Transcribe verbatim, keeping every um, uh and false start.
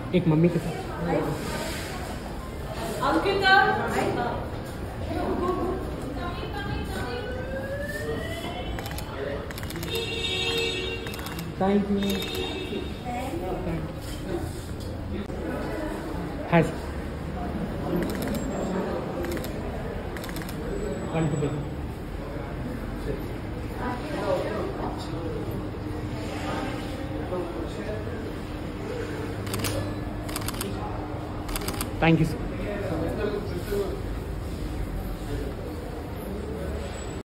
एक मम्मी के साथ। Thank you. हाँ sir. One two B. Thank you, sir.